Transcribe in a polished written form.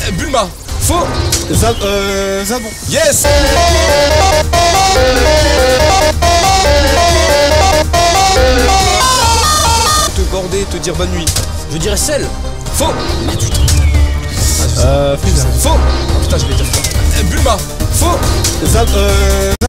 Bulma. Faux. Zabon. Yes. Te border, te dire bonne nuit. Je dirais sel. Faux. Freezer. Faux. Oh putain, je vais dire ça. Bulma. Faux.